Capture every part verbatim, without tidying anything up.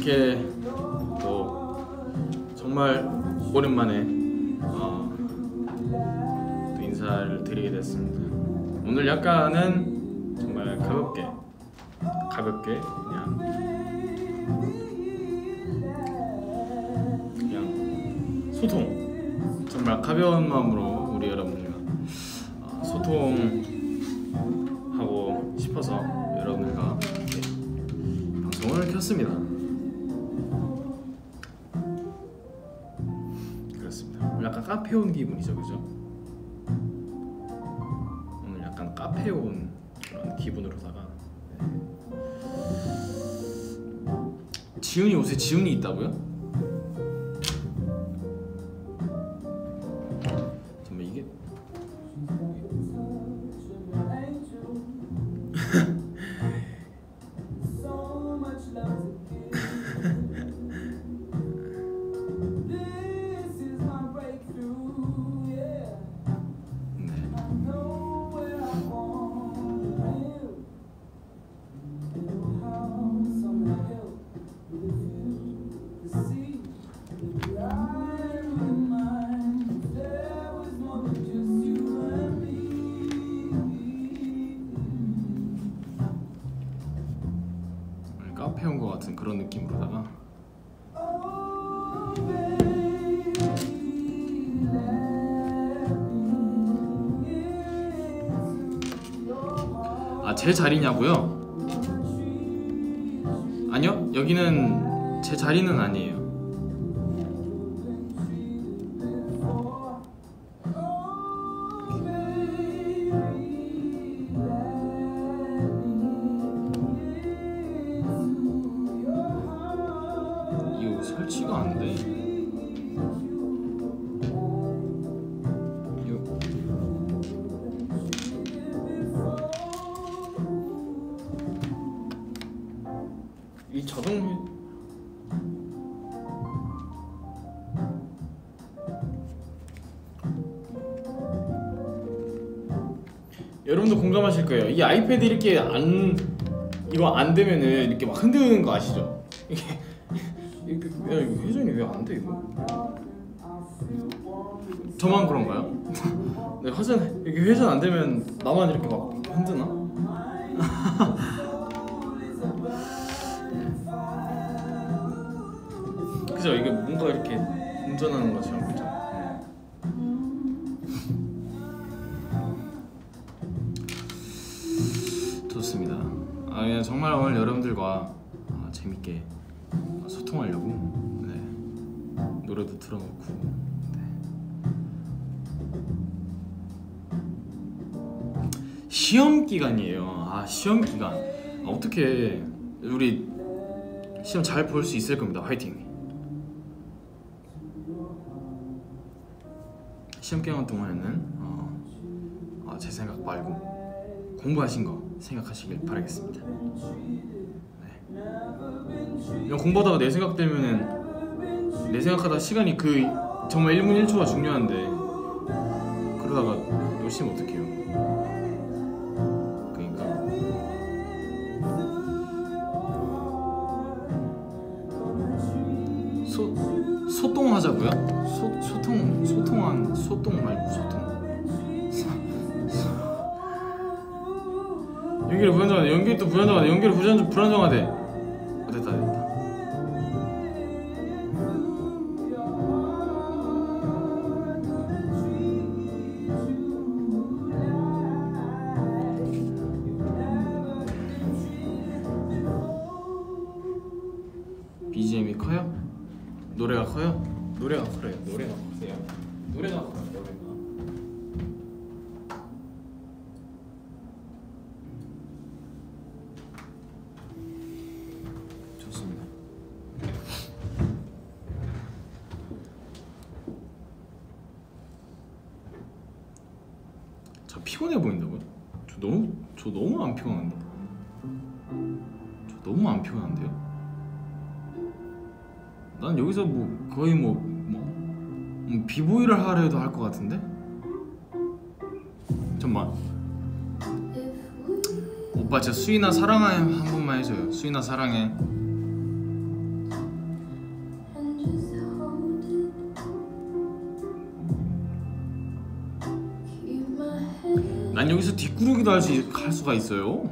이렇게 또 정말 오랜만에 어, 또 인사를 드리게 됐습니다. 오늘 약간은 정말 가볍게 가볍게 그냥 그냥 소통, 정말 가벼운 마음으로 우리 여러분과 어, 소통하고 싶어서 여러분들과 방송을 켰습니다. 그렇습니다. 오늘 약간 카페 온 기분이죠, 그죠? 오늘 약간 카페 온 그런 기분으로다가 네. 지훈이 옷에 지훈이 있다고요? 정말 이게 카페 온 것 같은 그런 느낌으로다가 아, 제 자리냐고요? 아니요, 여기는 제 자리는 아니에요. 이거 설치가 안 돼. 이거 이 자동 여러분도 공감하실 거예요. 이 아이패드 이렇게 안 이거 안 되면은 이렇게 막 흔드는 거 아시죠? 이게 이렇게 야 이거 회전이 왜 안 돼 이거? 저만 그런가요? 네, 회전 이렇게 회전 안 되면 나만 이렇게 막 흔드나? 그죠? 이게 뭔가 이렇게 운전하는 것처럼, 그죠? 좋습니다. 아, 그냥 정말 오늘 여러분들과 아, 재밌게 소통하려고 네. 노래도 틀어놓고 네. 시험 기간이에요. 아, 시험 기간. 아, 어떻게 우리 시험 잘 볼 수 있을 겁니다. 화이팅. 시험 기간 동안에는 어, 어, 제 생각 말고 공부하신 거 생각하시길 바라겠습니다. 네. 그냥 공부하다가 내 생각 되면은 내 생각하다 시간이 그 정말 일 분 일 초가 중요한데 그러다가 놓치면 어떡해요. 그러니까 소 소통하자고요? 소 소통 소통한 소통 말고 소통. 연결이 불안정하대. 연결이 또 불안정하대. 연결이 불안정 불안정하대. 아, 됐다 됐다. 비지엠이 커요? 노래가 커요? 노래가 커요. 노래가 커요. 노래가 커요. 노래가. 좋습니다. 저 피곤해 보인다고요? 저 너무 저 너무 안 피곤한데? 저 너무 안 피곤한데요? 난 여기서 뭐 거의 뭐, 뭐 비보이를 하려 해도 할 것 같은데? 잠깐만. 오빠 진짜 수인아 사랑해 한 번만 해줘요. 수인아 사랑해. 난 여기서 뒷구르기도 할, 수, 할 수가 있어요.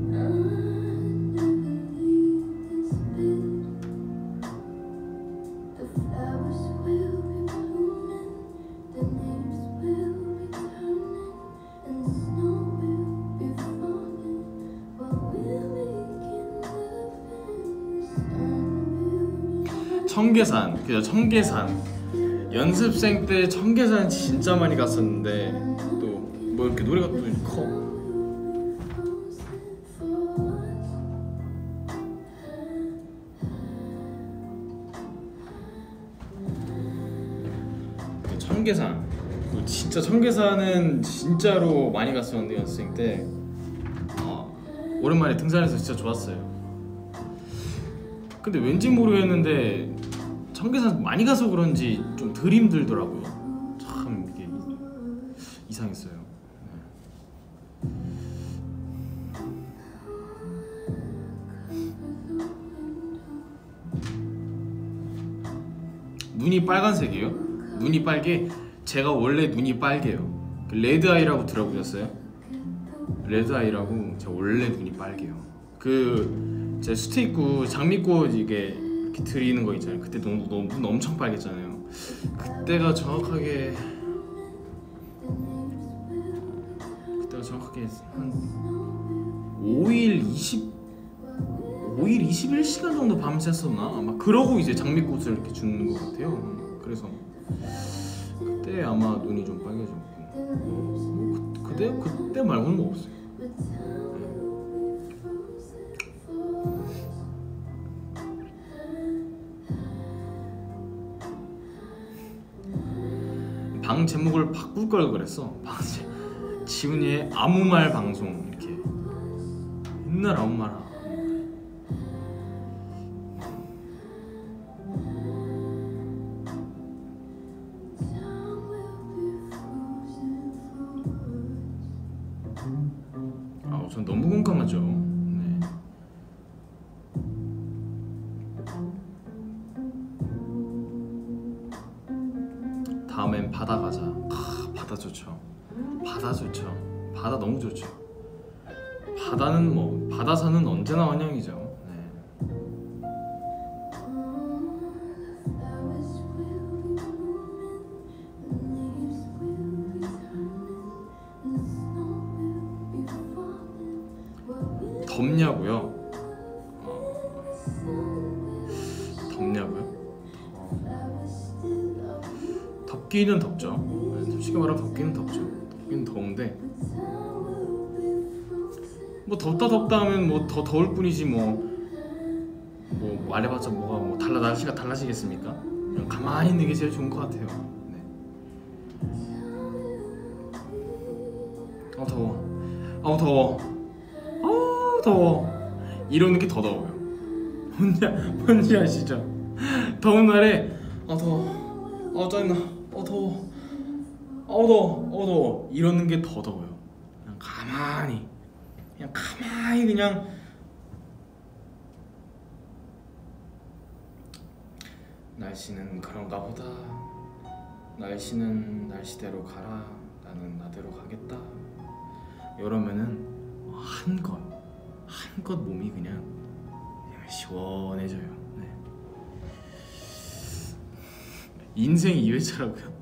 청계산, 그죠? 청계산 연습생 때 청계산 진짜 많이 갔었는데 또 뭐 이렇게 노래가 또 커. 청계산, 진짜 청계산은 진짜로 많이 갔었는데 연습생 때 어, 오랜만에 등산해서 진짜 좋았어요. 근데 왠지 모르겠는데 청계산 많이 가서 그런지 좀 덜 힘들더라고요. 참 이게 이상했어요. 네. 눈이 빨간색이에요? 눈이 빨개? 제가 원래 눈이 빨개요. 레드아이라고 들어보셨어요? 레드아이라고 제가 원래 눈이 빨개요. 그 제 스테이크 장미꽃 이게 이렇게 드리는 거 있잖아요. 그때 너무 너무 눈 엄청 빨갰잖아요. 그때가 정확하게 그때가 정확하게 한 오 일 이십 오 일 이십일 시간 정도 밤샜었나? 아마 그러고 이제 장미꽃을 이렇게 주는 것 같아요. 그래서 그때 아마 눈이 좀 빨개졌고 뭐 그, 그때 그때 말고는 뭐 없어요. 방 제목을 바꿀 걸 그랬어. 방 제... 지훈이의 아무 말 방송 이렇게 맨날 아무 말 하고. 아, 전 너무 공감하죠. 네. 다음엔 바다 가자. 아, 바다 좋죠. 바다 좋죠. 바다 너무 좋죠. 바다는 뭐 바다사는 언제나 환영이죠. 네. 덥냐고요? 어... 덥냐고요? 덥기는 덥죠. 솔직히 말하면 덥기는 덥죠. 덥기는 더운데 뭐 덥다 덥다 하면 뭐 더 더울 뿐이지 뭐 뭐 말해봤자 뭐가 뭐 달라 날씨가 달라지겠습니까? 그냥 가만히 있는 게 제일 좋은 것 같아요. 네. 아 더워. 아 더워. 아 더워. 이러는 게 더 더워요. 뭔지 뭔지 아시죠? 더운 날에 아 더워. 아 짜증나. 어 더워. 어 더워. 어 더워. 이러는 게 더 더워요. 그냥 가만히 그냥 가만히 그냥 날씨는 그런가 보다. 날씨는 날씨대로 가라. 나는 나대로 가겠다. 이러면은 한껏 한껏 몸이 그냥, 그냥 시원해져요. 네. 인생 이 회차라고요?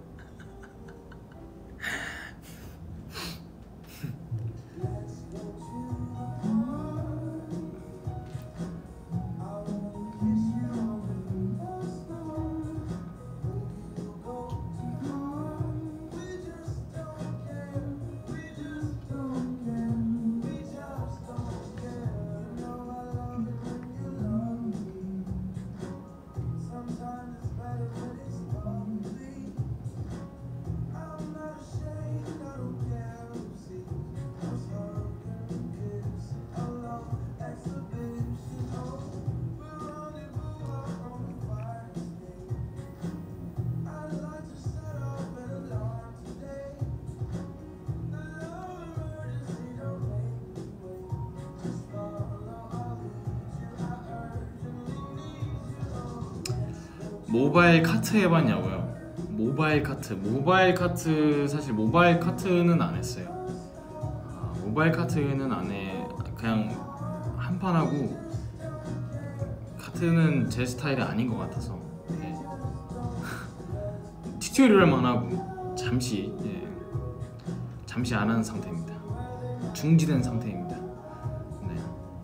모바일 카트 해봤냐고요? 모바일 카트 모바일 카트 사실 모바일 카트는 안 했어요. 모바일 카트는 안 해. 그냥 한판 하고, 카트는 제 스타일이 아닌 것 같아서 예. 튜토리얼만 하고 잠시 예. 잠시 안 하는 상태입니다. 중지된 상태입니다. 네.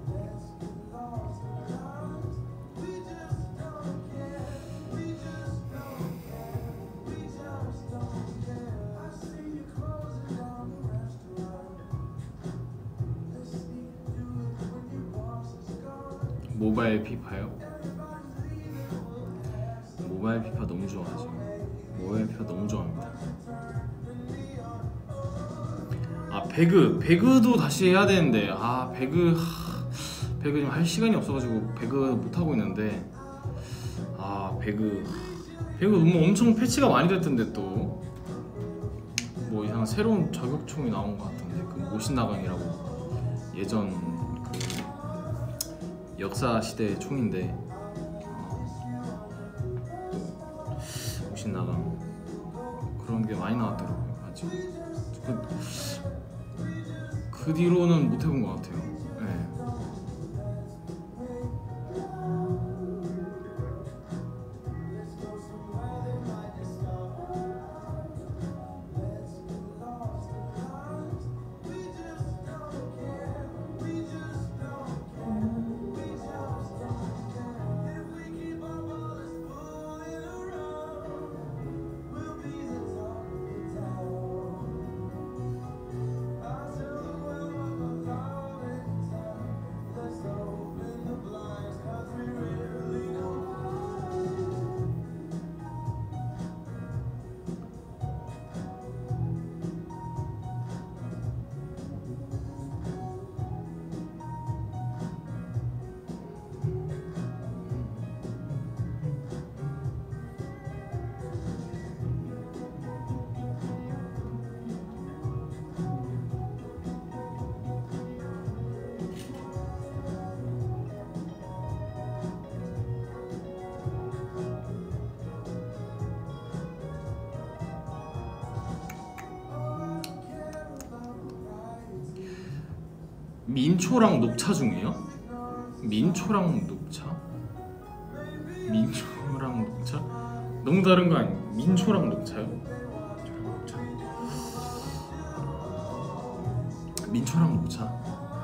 모바일 피파요? 모바일 피파 너무 좋아하죠. 모바일 피파 너무 좋아합니다. 아 배그 배그도 다시 해야 되는데 아 배그 하, 배그 지금 할 시간이 없어가지고 배그 못 하고 있는데 아 배그 배그 뭐 엄청 패치가 많이 됐던데 또 뭐 이상 새로운 저격총이 나온 것 같던데 그 모신나강이라고 예전 그 역사 시대의 총인데 어, 모신나강 그런 게 많이 나왔더라고요. 아직 그, 그 뒤로는 못 해본 것 같아요. 네. 민초랑 녹차 중이에요? 민초랑 녹차? 민초랑 녹차? 너무 다른 거 아니에요? 민초랑 녹차요? 민초랑 녹차?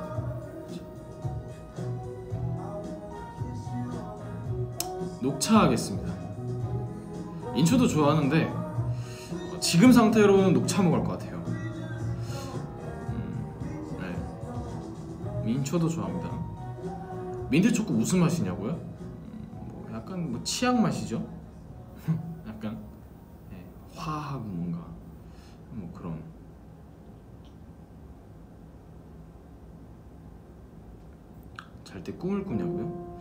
녹차 하겠습니다. 민초도 좋아하는데 지금 상태로는 녹차 먹을 것 같아요. 민초도 좋아합니다. 민트초코 무슨 맛이냐고요? 음, 뭐 약간 뭐 치약 맛이죠? 약간 네, 화하고 뭔가 뭐 그런. 잘 때 꿈을 꾸냐고요?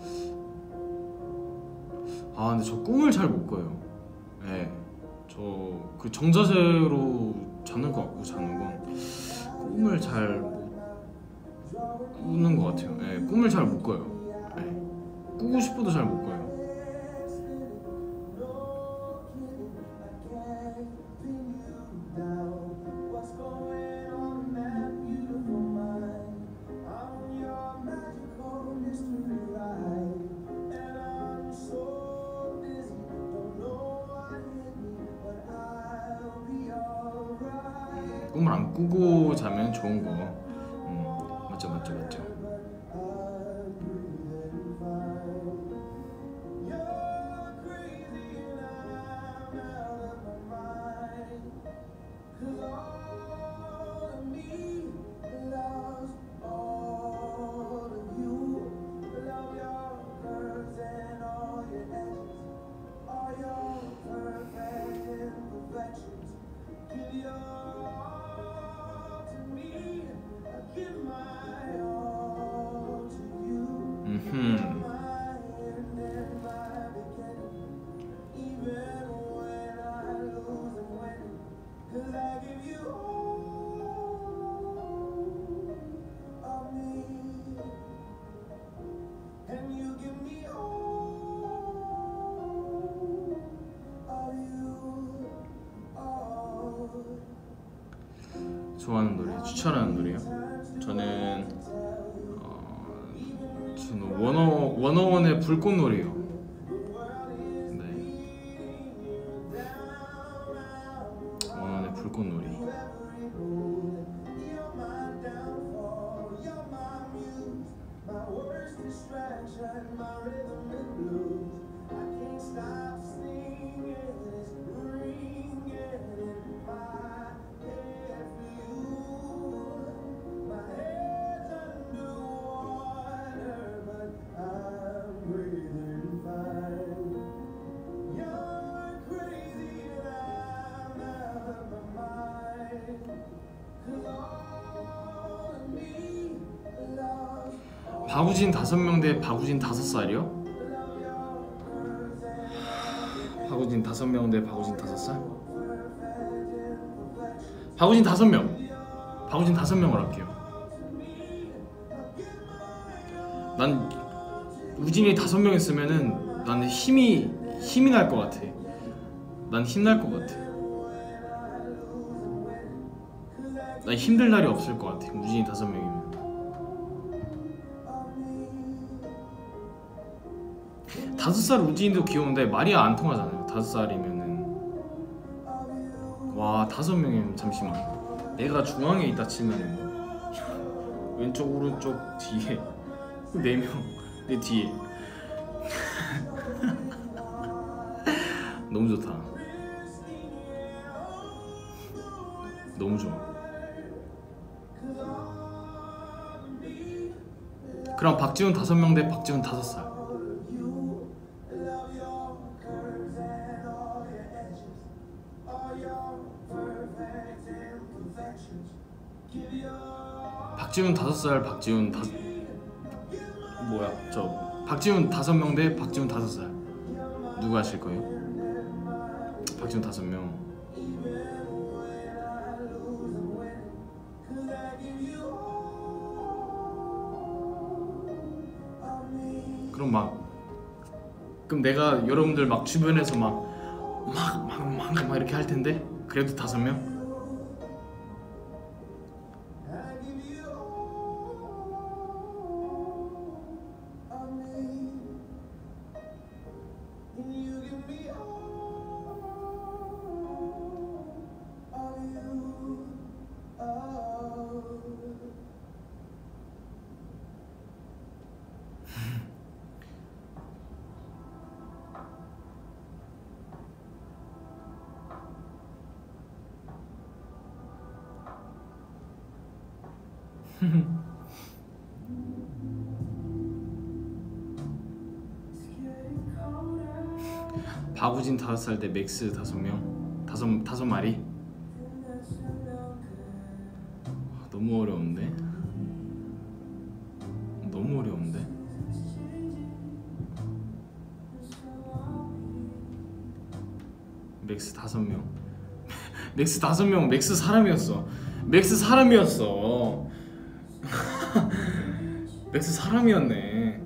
아 근데 저 꿈을 잘 못 꿔요. 네, 저 그 정자세로 자는 것 같고 자는 건 꿈을 잘 꾸는 것 같아요. 네, 꿈을 잘 못 꿔요. 네, 꾸고 싶어도 잘 못 꿔요. 꿈을 안 꾸고 자면 좋은 거. 음, 맞죠, 맞죠, 맞죠. 음흠. 좋아하는 노래, 추천하는 노래요? 저는 어, 저는 원어 원어원의 불꽃놀이요. 네, 원어원의 불꽃놀이. 바구진 다섯 명 대 바구진 다섯 살이요? 바구진 다섯 명 대 바구진 다섯 살? 바구진 다섯 명. 바구진 다섯 명을 할게요. 난 우진이 다섯 명 있으면은 나는 힘이 힘이 날 것 같아. 난 힘날 것 같아. 난 힘들 날이 없을 것 같아. 우진이 다섯 명이면. 다섯 살 우진이도 귀여운데 말이 안 통하잖아요. 다섯 살이면은. 와, 다섯 명이면 잠시만. 내가 중앙에 있다 치면은 왼쪽 오른쪽 뒤에 네 명 내 뒤에. 너무 좋다. 너무 좋아. 그럼 박지훈 다섯 명 대 박지훈 다섯 살. 박지훈 다섯 살, 박지훈 다 뭐야? 저 박지훈 다섯 명 대 박지훈 다섯 살. 누구 하실 거예요? 박지훈 다섯 명. 그럼 막 그럼 내가 여러분들 막 주변에서 막 막 막 막 막 이렇게 할 텐데 그래도 다섯 명? 바구진 다섯 살 대 맥스 다섯 명. 다섯 다섯 마리. 너무 어려운데. 너무 어려운데. 맥스 다섯 명. 맥스 다섯 명. 맥스 사람이었어. 맥스 사람이었어. 맥스 사람이었네.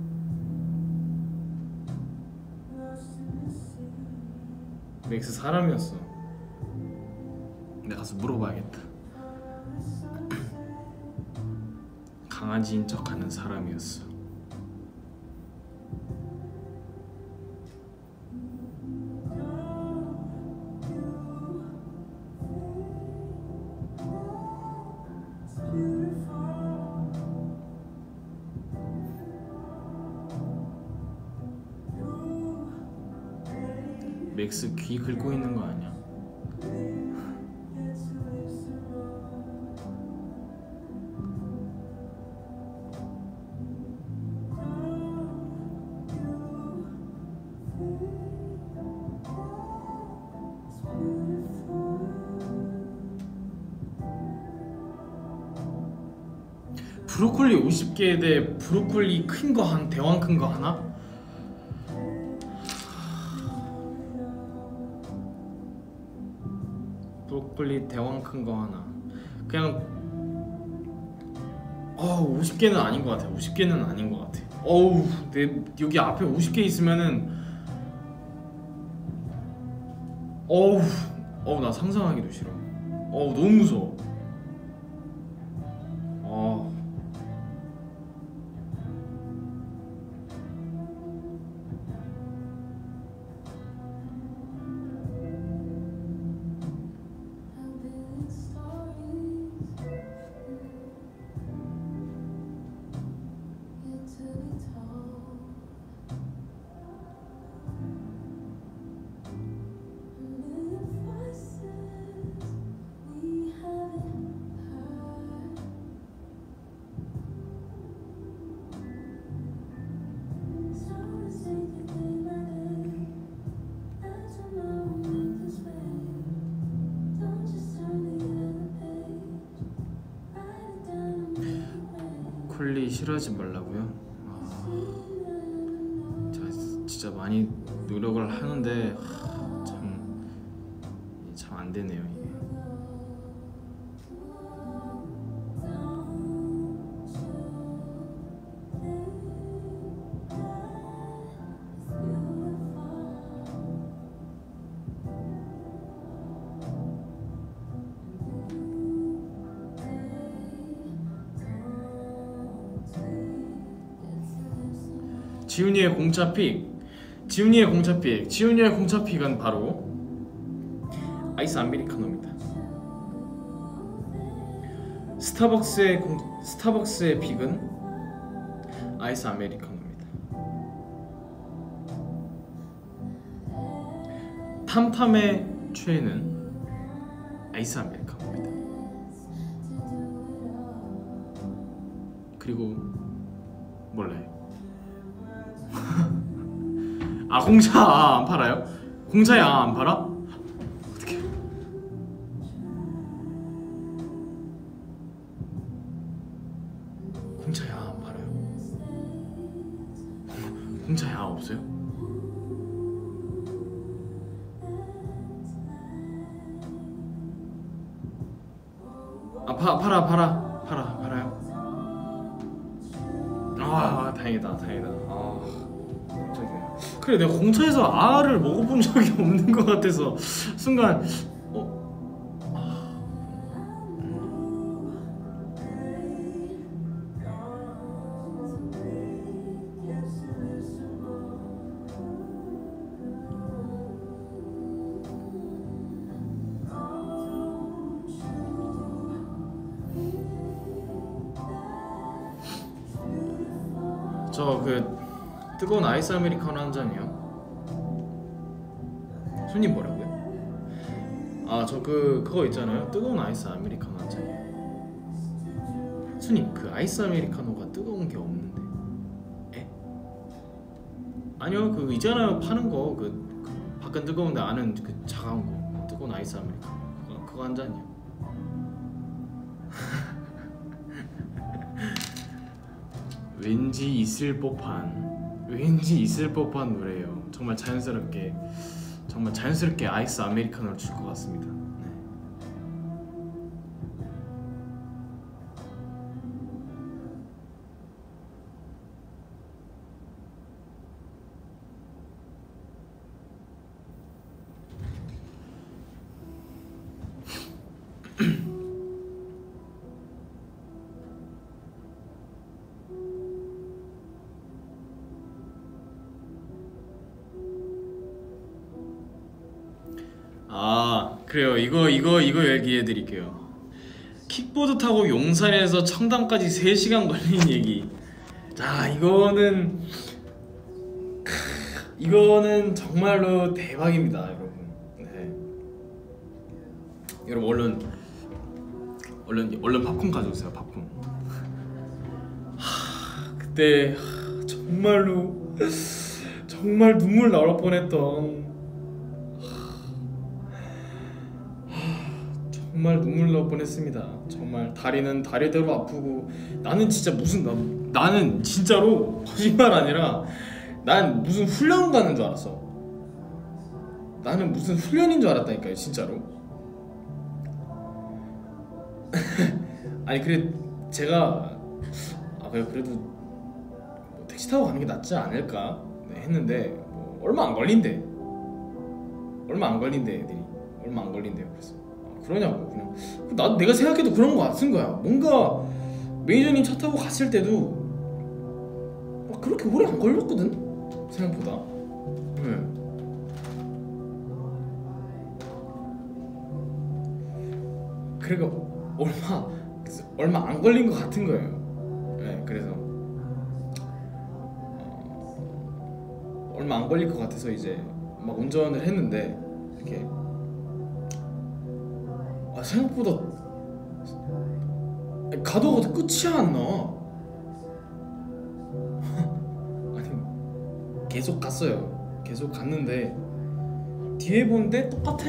맥스 사람이었어. 내가 가서 물어봐야겠다. 강아지인 척하는 사람이었어. 맥스 귀 긁고 있는 거 아니야? 브로콜리 오십 개 대 브로콜리 큰 거 한 대왕 큰 거 하나? 브로콜리 대왕 큰 거 하나. 그냥 어 오십 개는 아닌 것 같아. 오십 개는 아닌 것 같아. 어우, 내 여기 앞에 오십 개 있으면은 어우, 어우 나 상상하기도 싫어. 어우 너무 무서워. 어 브로콜리 싫어하지 말라고요? 아, 제가 진짜 많이 노력을 하는데 참 참 안 되네요 이게. 지훈이의 공차픽, 지훈이의 공차픽, 지훈이의 공차픽은 바로 아이스 아메리카노입니다. 스타벅스의 공, 스타벅스의 픽은 아이스 아메리카노입니다. 탐탐의 최애는 아이스 아메리카노입니다. 그리고 몰라요. 아 공차 아, 안 팔아요? 공차에 아, 안 팔아? 어떡해. 공차에 아, 안 팔아요? 공차에 아, 없어요? 아 파, 팔아 팔아 팔아 팔아요? 아 다행이다 다행이다. 아 깜짝이야. 그래 내가 공차에서 알을 먹어본 적이 없는 것 같아서 순간 어? 아, 저 그 뜨거운 아이스 아메리카노 한 잔이요. 손님 뭐라고요? 아 저 그 그거 있잖아요. 뜨거운 아이스 아메리카노 한 잔이요. 손님 그 아이스 아메리카노가 뜨거운 게 없는데. 에? 아니요 그 있잖아요 파는 거 그 그 밖은 뜨거운데 안은 그 차가운 거 뜨거운 아이스 아메리카노 그거, 그거 한 잔이요. 왠지 있을 법한 왠지 있을 법한 노래예요. 정말 자연스럽게 정말 자연스럽게 아이스 아메리카노를 줄 것 같습니다. 네. 아 그래요. 이거 이거 이거 얘기해 드릴게요. 킥보드 타고 용산에서 청담까지 세 시간 걸린 얘기. 자 이거는 크, 이거는 정말로 대박입니다 여러분. 네. 여러분 얼른 얼른 얼른 팝콘 가져오세요. 팝콘. 하, 그때 하, 정말로 정말 눈물 나올 뻔했던 정말 눈물 나올 뻔했습니다. 정말 다리는 다리대로 아프고 나는 진짜 무슨 나, 나는 진짜로 거짓말 아니라 난 무슨 훈련 가는 줄 알았어. 나는 무슨 훈련인 줄 알았다니까요 진짜로. 아니 그래 제가 아 그래 그래도 뭐 택시 타고 가는 게 낫지 않을까 네, 했는데 뭐 얼마 안 걸린대. 얼마 안 걸린대 애들이. 얼마 안 걸린대요. 그래서 그러냐고 그냥 나 내가 생각해도 그런 거 같은 거야. 뭔가 매니저님 차 타고 갔을 때도 막 그렇게 오래 안 걸렸거든 생각보다. 네. 그러니까 얼마 얼마 안 걸린 거 같은 거예요. 네, 그래서 어, 얼마 안 걸릴 것 같아서 이제 막 운전을 했는데 이렇게. 아, 생각보다 가도 가도 끝이 안 나. 아니 계속 갔어요. 계속 갔는데 뒤에 보는데 똑같아.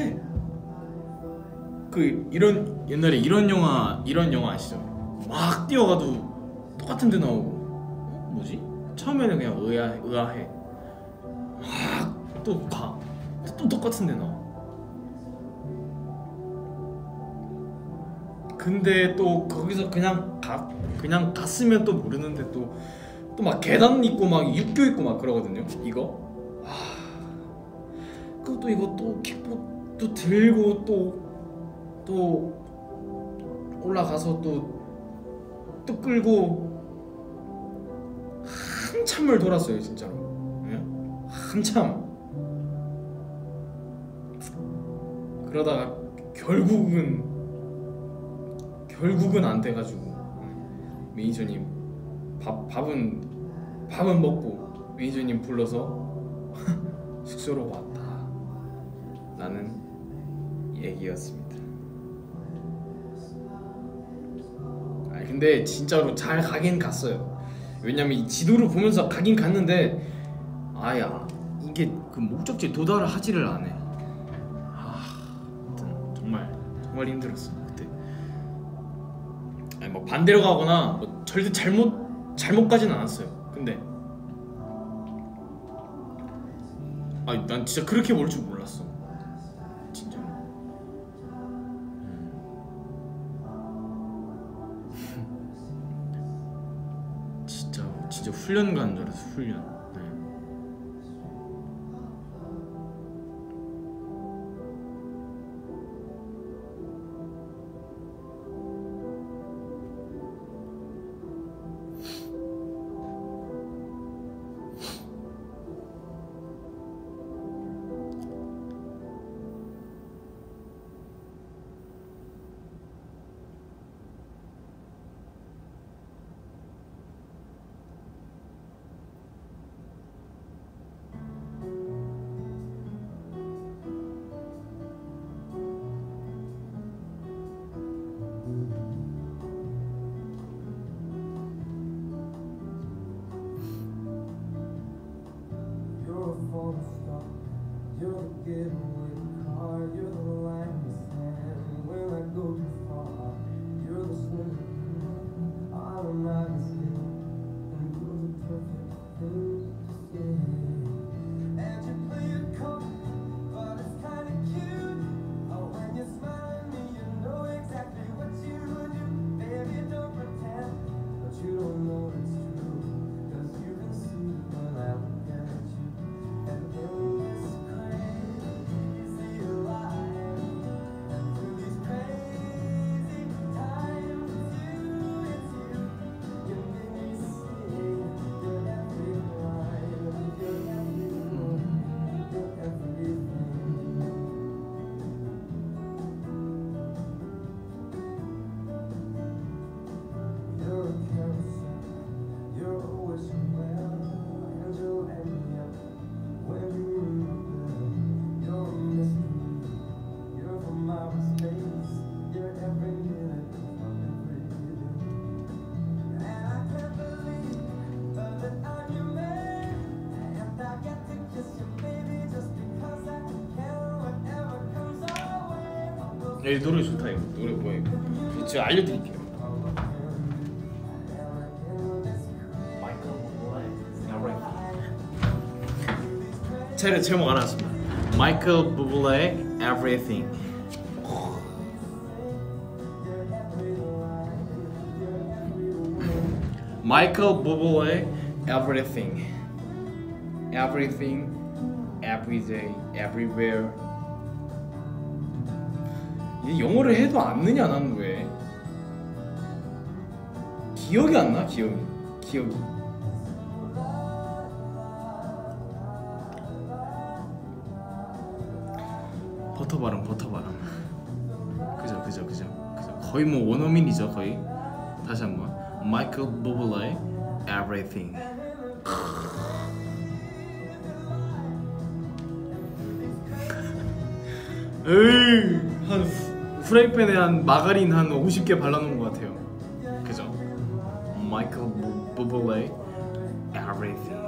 그 이런 옛날에 이런 영화 이런 영화 아시죠? 막 뛰어가도 똑같은 데 나오고 어? 뭐지? 처음에는 그냥 의아, 의아해 또 가. 또 똑같은 데 나와. 근데 또 거기서 그냥 가 그냥 갔으면 또 모르는데 또 또 막 계단 있고 막 육교 있고 막 그러거든요. 이거 하... 그것도 이거 또 킥보 또 들고 또 또 올라가서 또 또 끌고 한참을 돌았어요 진짜로. 예? 한참. 그러다가 결국은 결국은 안 돼가지고 매니저님 밥 밥은 밥은 먹고 매니저님 불러서 숙소로 왔다 라는 얘기였습니다. 아 근데 진짜로 잘 가긴 갔어요. 왜냐면 이 지도를 보면서 가긴 갔는데 아야 이게 그 목적지에 도달을 하지를 않네. 정말 정말 힘들었어 그때. 아니 뭐 반대로 가거나 뭐 절대 잘못 잘못 가진 않았어요. 근데 아니 난 진짜 그렇게 멀 줄 몰랐어 진짜. 진짜 진짜 훈련 가는 줄 알았어 훈련. 이 노래 좋다. 이거 노래 뭐야 이거? 제가 알려드릴게요. 제 제목 알았습니다. 마이클 부블레의 Everything. 마이클 부블레의 Everything. Everything, every day, everywhere. 이 영어를 해도 안 느냐 난 왜? 기억이 안 나? 기억이 기억이 버터 발음 버터 발음 그죠 그죠 그죠 그죠 거의 뭐 원어민이죠 거의. 다시 한번 마이클 부블레 Everything. 에이 한 프라이팬에 한 마가린 한 오십 개 발라놓은 것 같아요. 그죠? 마이클 부블레 Everything.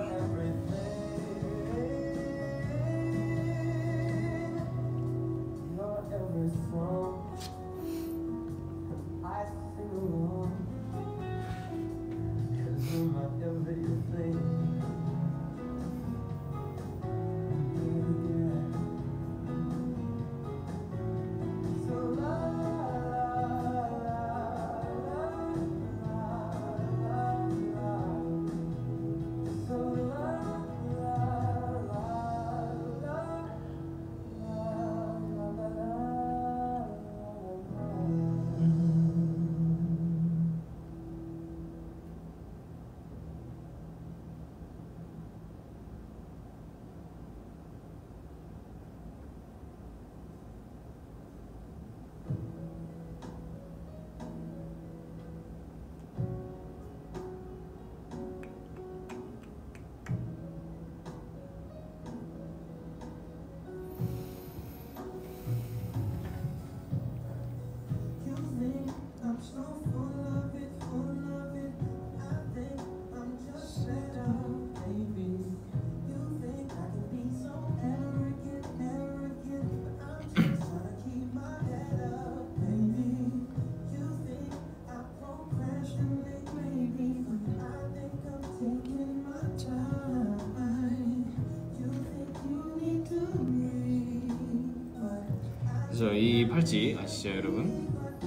그죠? 이 팔찌 아시죠, 여러분?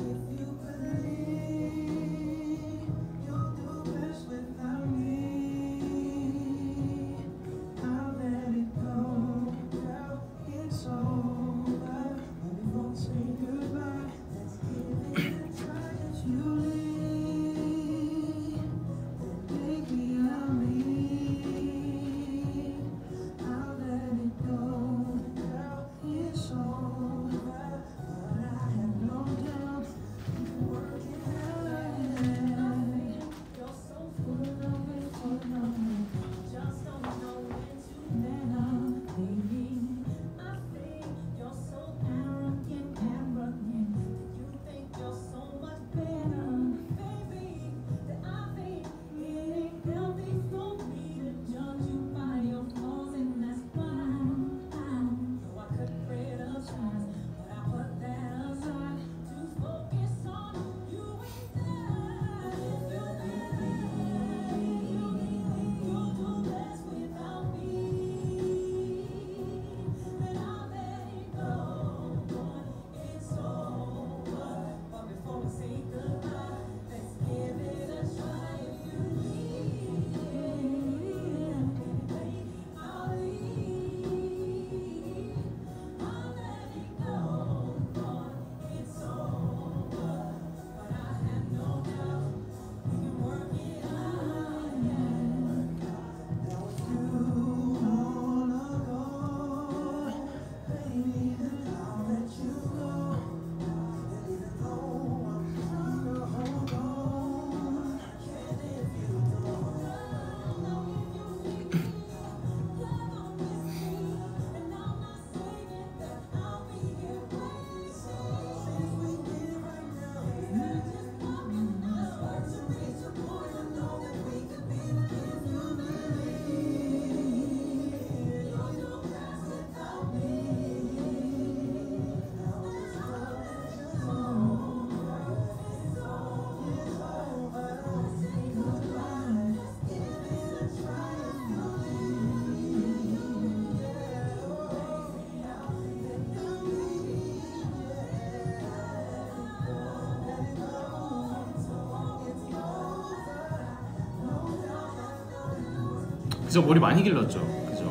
그죠? 머리 많이 길렀죠? 그죠?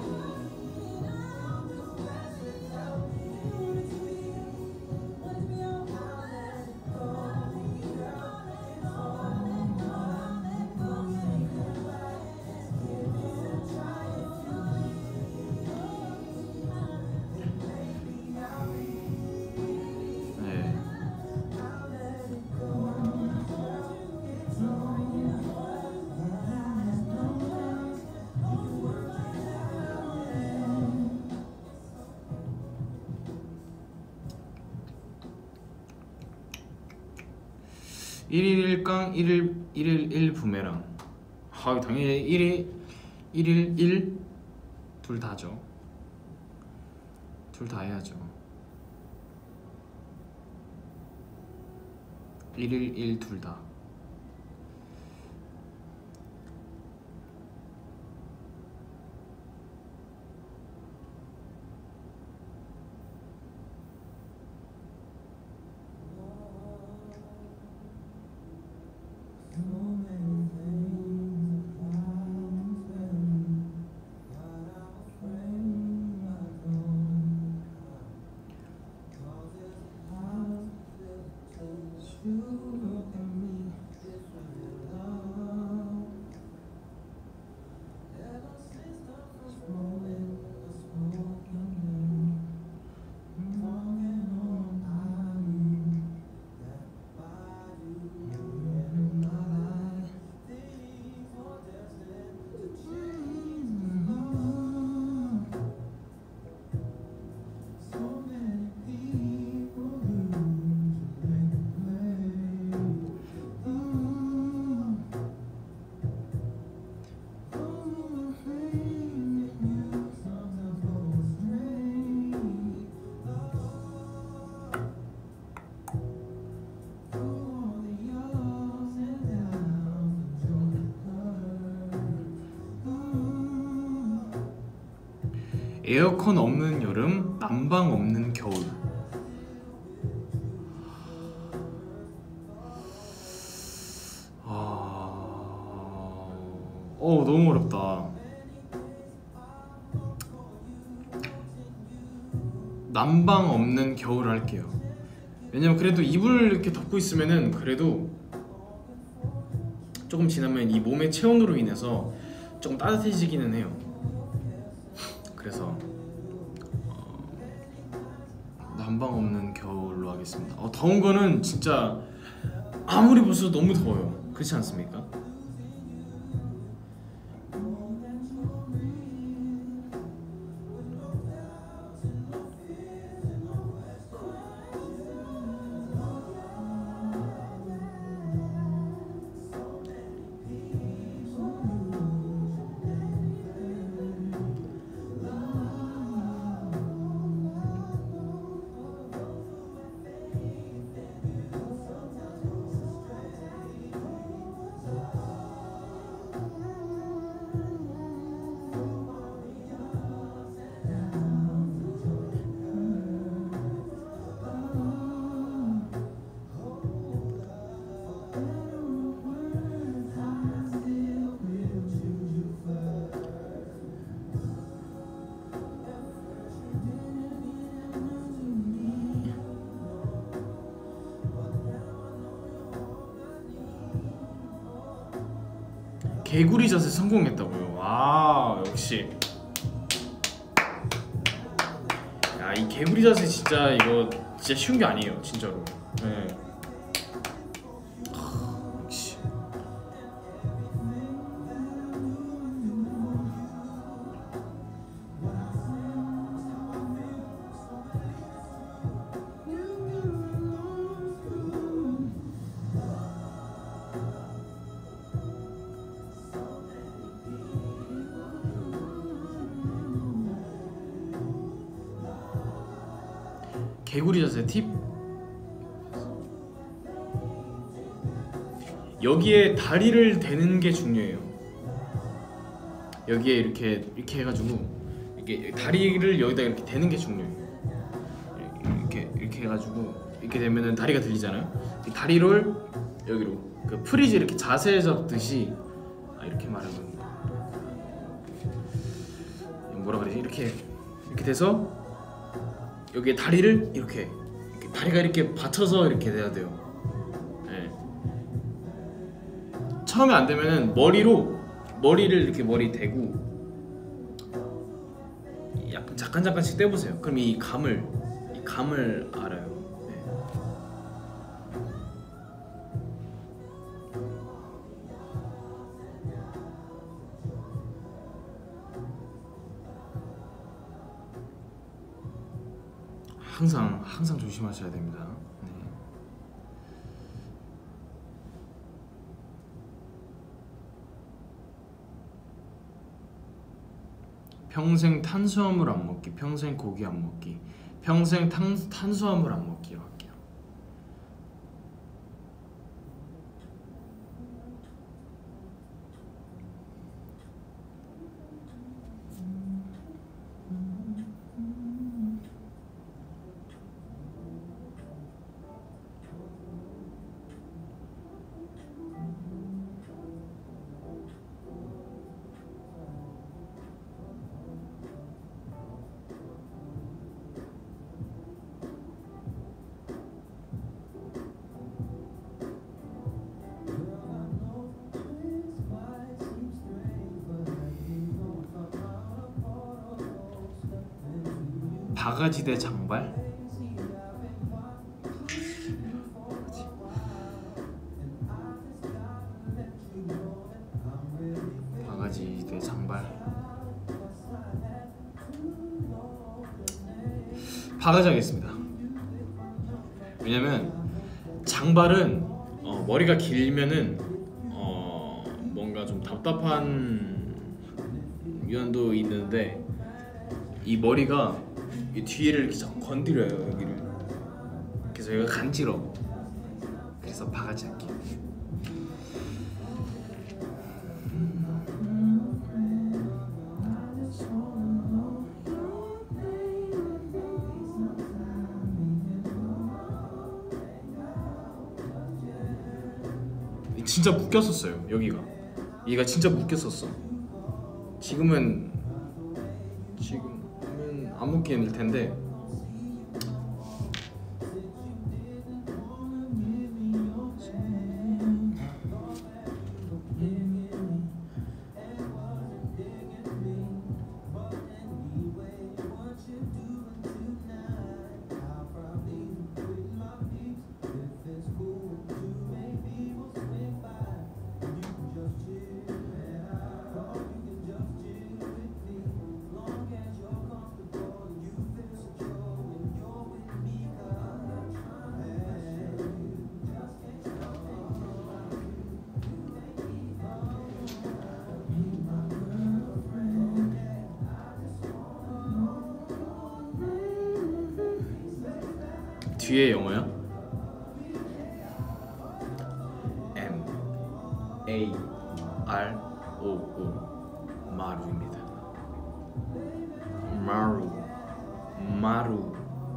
네. 일일 깡 일일 일일 일 부메랑. 아 당연히 일일 일일 일 둘 다죠. 둘 다 해야죠. 일일 일 둘 다. 에어컨 없는 여름, 난방 없는 겨울. 어 너무 어렵다. 난방 없는 겨울 할게요. 왜냐면 그래도 이불 이렇게 덮고 있으면은 그래도 조금 지나면 이 몸의 체온으로 인해서 조금 따뜻해지기는 해요. 그래서 어, 난방 없는 겨울로 하겠습니다. 어, 더운 거는 진짜 아무리 벌써도 너무 더워요. 그렇지 않습니까? 개구리 젖에 성공했다고요? 아 역시. 야, 이 개구리 젖에 진짜 이거 진짜 쉬운 게 아니에요 진짜로. 네. 아, 역시. 개구리 자세 팁. 여기에 다리를 대는 게 중요해요. 여기에 이렇게 이렇게 해가지고 이렇게 다리를 여기다 이렇게 대는 게 중요해요. 이렇게 이렇게 해가지고 이렇게 되면은 다리가 들리잖아요. 이 다리를 여기로 그 프리즈 이렇게 자세 잡듯이. 아, 이렇게 말하면 뭐라 그러지? 이렇게 이렇게 돼서 여기에 다리를 이렇게, 이렇게 다리가 이렇게 받쳐서 이렇게 돼야 돼요. 네. 처음에 안 되면은 머리로 머리를 이렇게 머리 대고 약간 잠깐 잠깐씩 떼보세요. 그럼 이 감을 이 감을 알아요. 네. 항상 항상 조심하셔야 됩니다. 네. 평생 탄수화물 안 먹기, 평생 고기 안 먹기, 평생 탄, 탄수화물 안 먹기로 할게요. 바가지 대 장발? 바가지 대 장발. 바가지 하겠습니다. 왜냐면 장발은 어, 머리가 길면은 어, 뭔가 좀 답답한 면도 있는데 이 머리가 이 뒤를 이렇게 자꾸 건드려요, 여기를. 그래서 여기가 간지러워. 그래서 바가지 할게요. 진짜 묶였었어요, 여기가. 얘가 진짜 묶였었어. 지금은 지금은 안 묶이는 텐데 뒤에 영어야? M A R O O 마루입니다. 마루 마루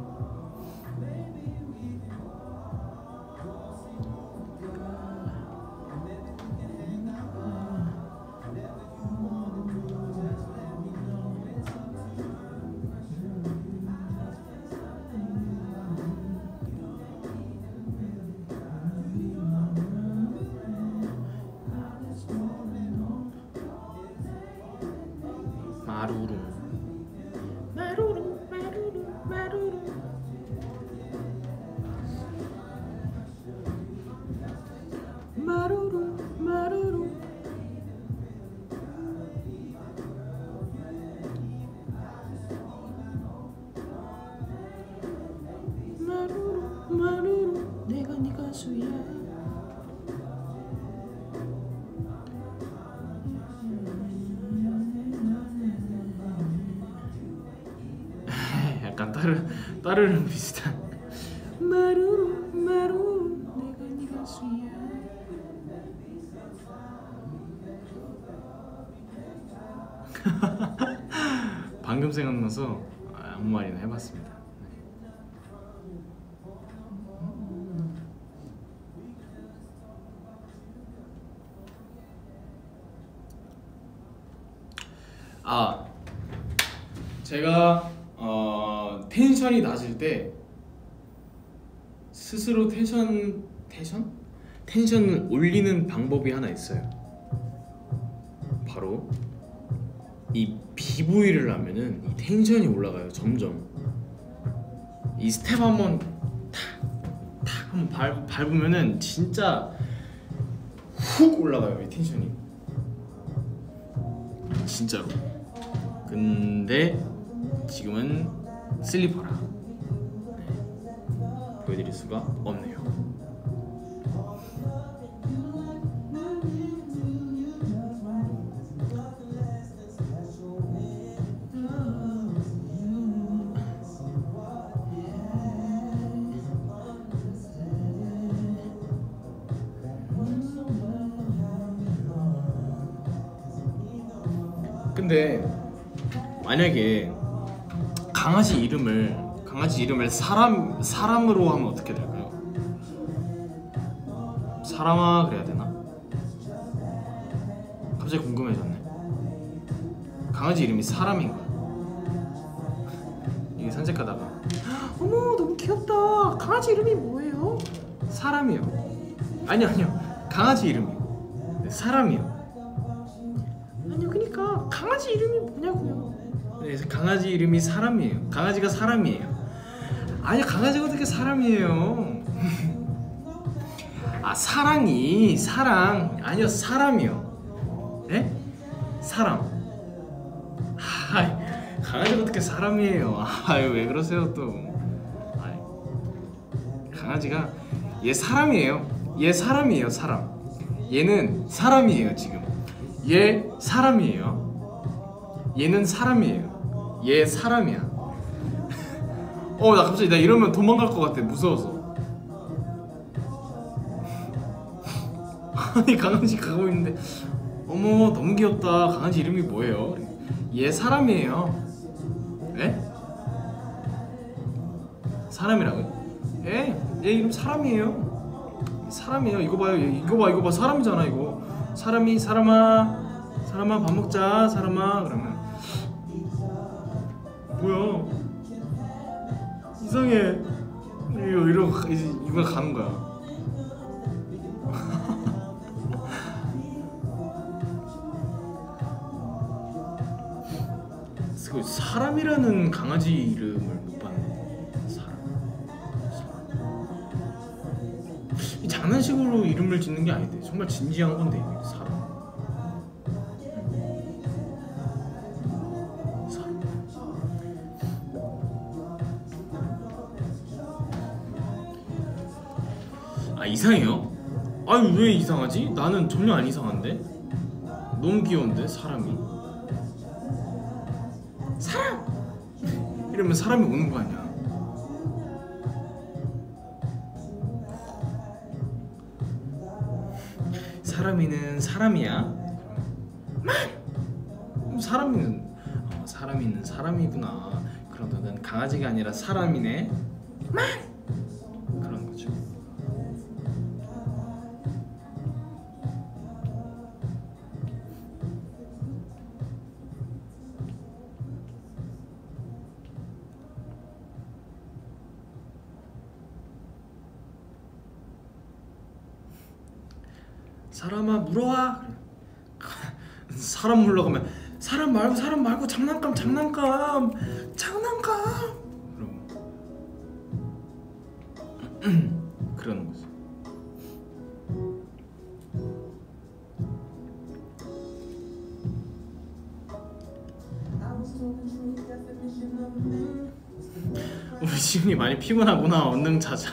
마루루 마루루 마루루 마루루 마루루 마루루 마루루 마루루 내가 네 가수야. 약간 따르 따르릉 비슷한. 마루루 마루루 내가 네 가수야. 방금 생각나서 아무 말이나 해봤습니다. 아, 제가 어, 텐션이 낮을 때 스스로 텐션 텐션? 텐션을 올리는 방법이 하나 있어요. 바로 이 비보이를 하면은 이 텐션이 올라가요. 점점 이 스텝 한번 탁탁 한번 밟, 밟으면은 진짜 훅 올라가요. 이 텐션이 진짜로. 근데 지금은 슬리퍼라 네, 보여드릴 수가 없네요. 근데 만약에 강아지 이름을 강아지 이름을 사람 사람으로 하면 어떻게 될까요? 사람아 그래야 되나? 갑자기 궁금해졌네. 강아지 이름이 사람인 거야. 이게 산책하다가 어머 너무 귀엽다. 강아지 이름이 뭐예요? 사람이요. 아니요 아니요 강아지 이름이요. 네, 사람이요. 아니요 그니까 강아지 이름이 뭐냐고요. 네, 강아지 이름이 사람이에요. 강아지가 사람이에요. 아니 강아지가 어떻게 사람이에요? 아 사랑이 사랑 아니요 사람이요. 예? 사람. 아 강아지가 어떻게 사람이에요? 아유 왜 그러세요 또? 아이, 강아지가 얘 사람이에요. 얘 사람이에요 사람. 얘는 사람이에요 지금. 얘 사람이에요. 얘는 사람이에요. 얘 사람이야. 어 나 갑자기 나 이러면 도망갈 것 같아 무서워서. 아니 강아지 가고 있는데 어머 너무 귀엽다. 강아지 이름이 뭐예요? 얘 사람이에요. 에? 사람이라고요? 예, 얘 이름 사람이에요. 사람이에요. 이거 봐요. 이거 봐 이거 봐 사람이잖아 이거. 사람이 사람아 사람아 밥 먹자 사람아 그러면 뭐야 이상해 이러 이러고 이제 이거 가는 거야. 그 사람이라는 강아지 이름을 못 봤네. 사람. 사람. 이 장난식으로 이름을 짓는 게 아닌데 정말 진지한 건데 이게 사람. 사람. 아 이상해요? 아니 왜 이상하지? 나는 전혀 안 이상한데? 너무 귀여운데 사람이? 사람! 이러면 사람이 오는 거 아니야. 사람이는 사람이야? 만! 사람이는 어, 사람이는 사람이구나. 그러다 난 강아지가 아니라 사람이네. 만! 그런 거죠. 사람아 물어와. 사람 물러가면 사람 말고 사람 말고 장난감 장난감 장난감 그러는 거지. 우리 지훈이 많이 피곤하구나. 얼른 자자.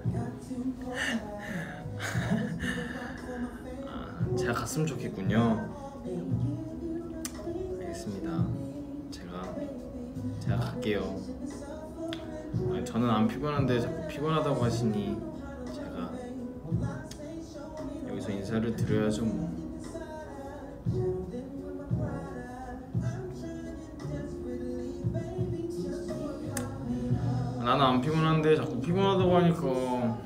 제가 갔으면 좋겠군요. 알겠습니다. 제가 제가 갈게요. 아니, 저는 안 피곤한데 자꾸 피곤하다고 하시니 제가 여기서 인사를 드려야죠 뭐. 나는 안 피곤한데 자꾸 피곤하다고 하니까.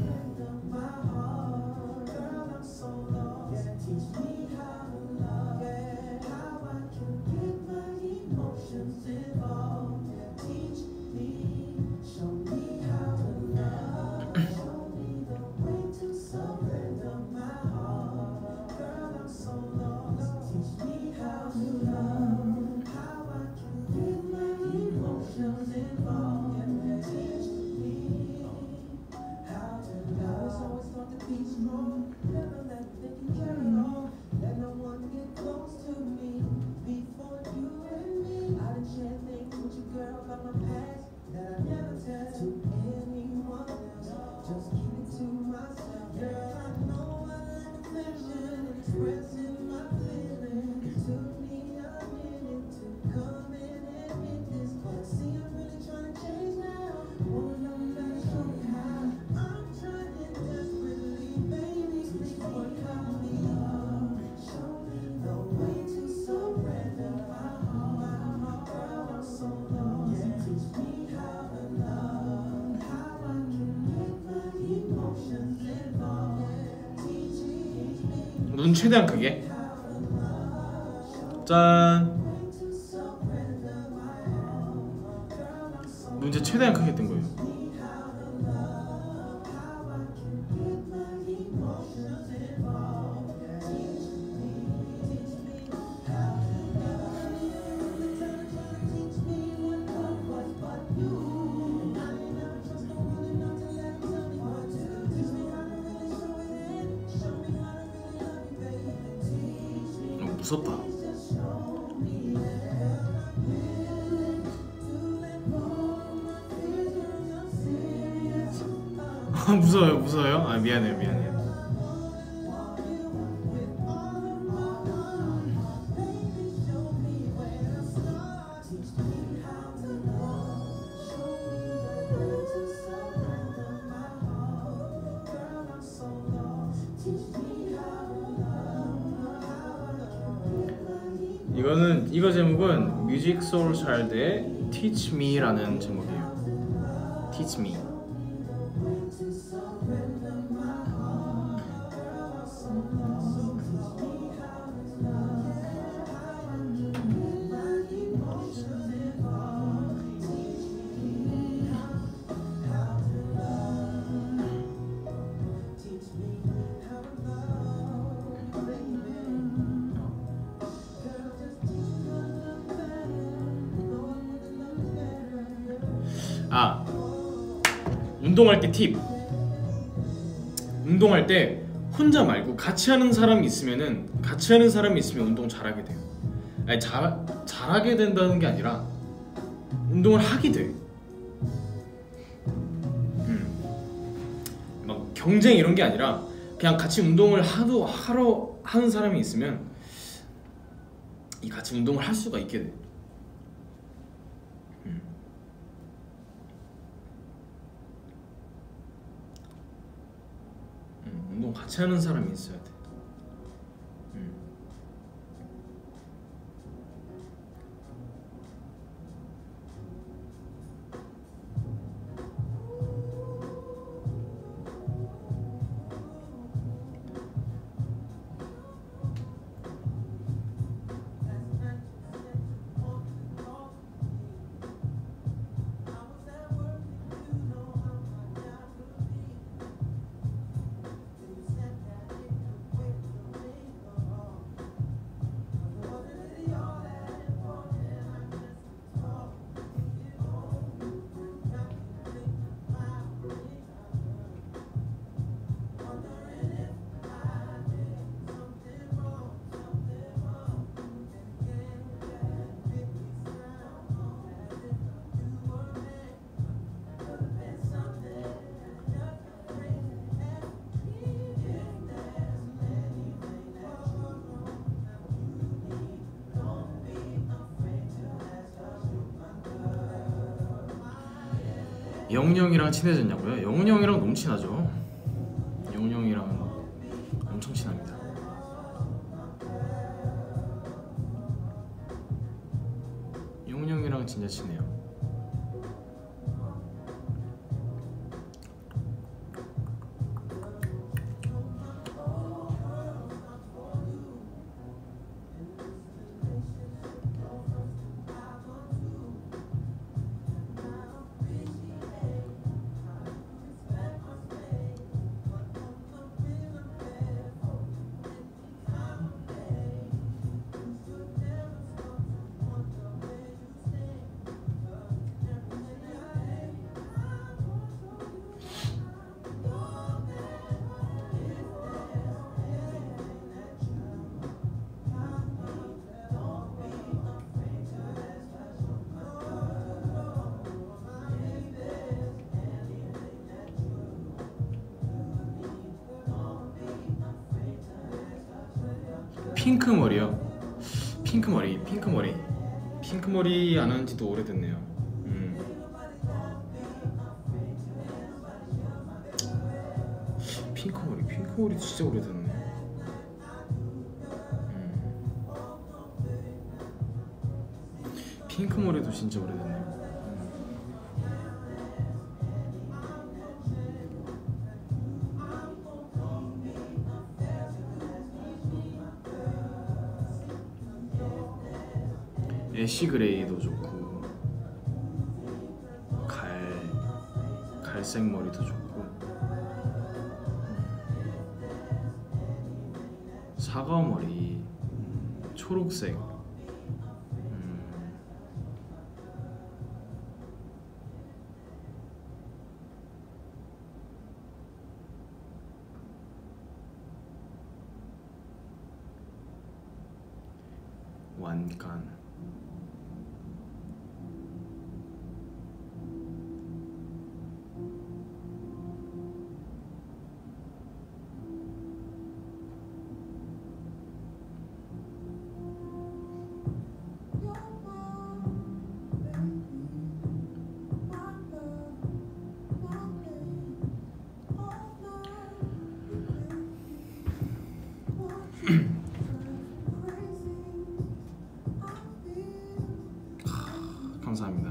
눈 최대한 크게. 짠. 눈 이제 최대한 크게 뜬 거예요. 무섭다. 무서워요, 무서워요? 아 미안해요, 미안해요. 이거는 이거 제목은 뮤직 소울 차일드의 Teach Me라는 제목이에요. Teach Me. 운동할 때 팁. 운동할 때 혼자 말고 같이 하는 사람이 있으면은 같이 하는 사람이 있으면 운동 잘하게 돼요. 아니 잘 잘하게 된다는 게 아니라 운동을 하게 돼. 음. 막 경쟁 이런 게 아니라 그냥 같이 운동을 하도 하러 하는 사람이 있으면 이 같이 운동을 할 수가 있게 돼. 음. 음, 운동 같이 하는 사람이 있어야 돼. 음. 영훈이 형이랑 친해졌냐고요? 영훈이 형이랑 너무 친하죠. 영훈이 형이랑 엄청 친합니다. 영훈이 형이랑 진짜 친해요. 핑크 머리요? 핑크 머리, 핑크 머리, 핑크 머리 안 한지도 오래됐네요. 음. 핑크 머리, 핑크 머리 진짜 오래됐네. 음. 핑크 머리도 진짜 오래됐네. 애쉬 그레이도 좋고 갈 갈색 머리도 좋고 사과 머리, 초록색, 음. 완간. 감사합니다.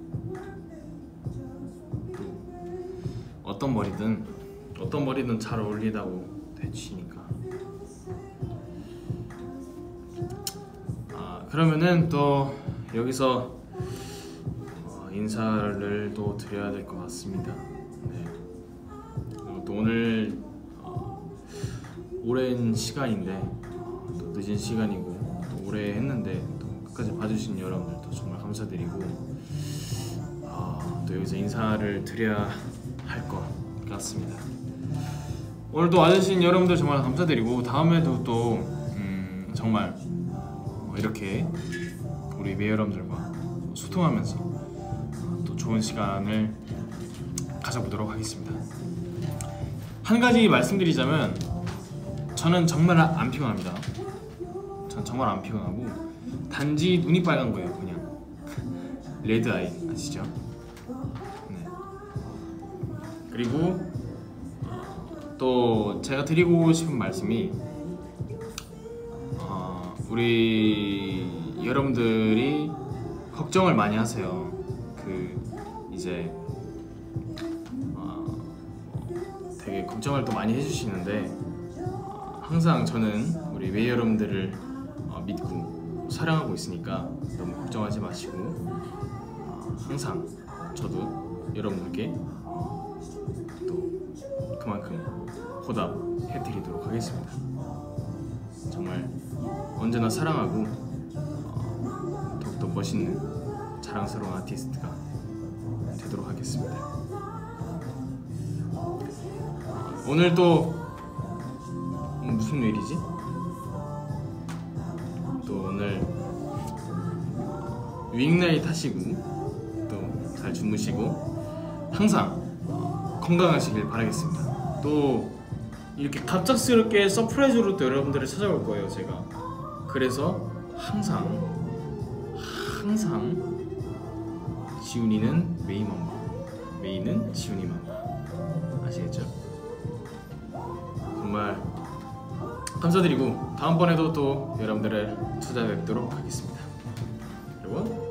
어떤 머리든 어떤 머리든 잘 어울리다고 되치니까. 아 그러면은 또 여기서 어, 인사를 또 드려야 될 것 같습니다. 네. 어, 또 오늘 어, 오랜 시간인데 어, 또 늦은 시간이고 또 오래 했는데 또 끝까지 봐주신 여러분들도 정말 감사드리고 어, 또 여기서 인사를 드려야 할 것 같습니다. 오늘 또 와주신 여러분들 정말 감사드리고 다음에도 또 음, 정말 이렇게 우리 매 여러분들과 소통하면서 또 좋은 시간을 가져보도록 하겠습니다. 한 가지 말씀드리자면 저는 정말 안 피곤합니다. 전 정말 안 피곤하고 단지 눈이 빨간 거예요. 그냥 레드 아이 아시죠? 네. 그리고 또 제가 드리고 싶은 말씀이 어, 우리 여러분들이 걱정을 많이 하세요. 그 이제 어, 되게 걱정을 또 많이 해주시는데 어, 항상 저는 우리 웨이 여러분들을 어, 믿고 사랑하고 있으니까 너무 걱정하지 마시고 어, 항상 저도 여러분들께 어, 또 그만큼 보답해드리도록 하겠습니다. 정말 언제나 사랑하고 어, 더욱더 멋있는 자랑스러운 아티스트가 되도록 하겠습니다. 어, 오늘 또 무슨 요일이지? 또 오늘 윙나잇 하시고 또 잘 주무시고 항상 어, 건강하시길 바라겠습니다. 또 이렇게 갑작스럽게 서프라이즈로 또 여러분들을 찾아올 거예요 제가. 그래서 항상 항상 지훈이는 메이맘마, 메이는 지훈이맘마 아시겠죠? 정말 감사드리고 다음번에도 또 여러분들을 찾아뵙도록 하겠습니다. 여러분